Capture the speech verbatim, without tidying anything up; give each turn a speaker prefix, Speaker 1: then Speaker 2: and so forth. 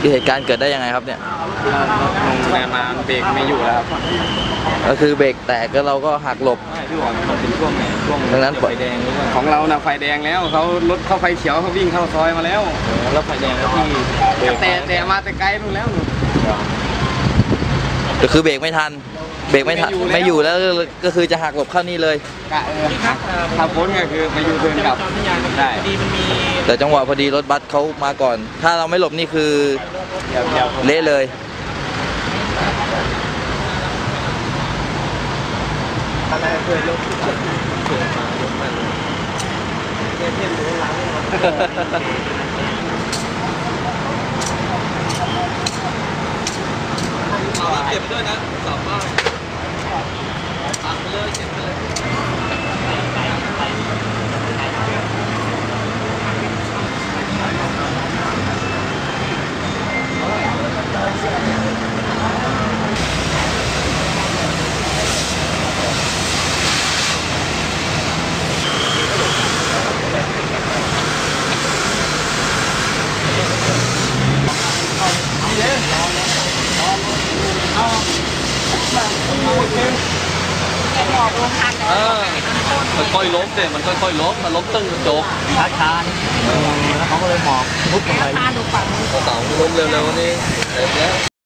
Speaker 1: เหตุการณ์เกิดได้ยังไงครับเนี่ย
Speaker 2: ลงแรงมาเบรกไม่อยู่แล้วครับ
Speaker 1: ก็คือเบรกแตกก็เราก็หักหลบ
Speaker 2: ที่บอกมันเป็นช่วงไหนช่วง
Speaker 1: ดังนั้น
Speaker 2: ไฟแดงของเราน่ะไฟแดงแล้วเขารถเข้าไฟเขียวเขาวิ่งเข้าซอยมาแล้วแล้วไฟแดงแล้วที่แต่แต่มาแต่ไกลนู่นแล้ว
Speaker 1: ก็คือเบรกไม่ทันเบรกไม่ทันไม่อยู่แล้วก็คือจะหักหลบเข้านี่เลย
Speaker 2: กะเออถ้าพ้นก็คือไปยูเทิร์นกลับได้
Speaker 1: แต่จังหวะพอดีรถบัสเขามาก่อนถ้าเราไม่หลบนี่คือเละเลย
Speaker 2: อะไรเคยลบเกิดมาลบมันเทียบเทียบดูหลังเอาเก็บด้วยนะสอบบ้างตัดไปเลยเก็บไปเลยค่อยๆล้มเด็มันค่อยๆล้มมันล้มตึ้งโจกช้าๆแล้วเขาก็เลยหมอบปุ๊บลงไปเสาล้มเร็วๆนี่เสร็จแล้ว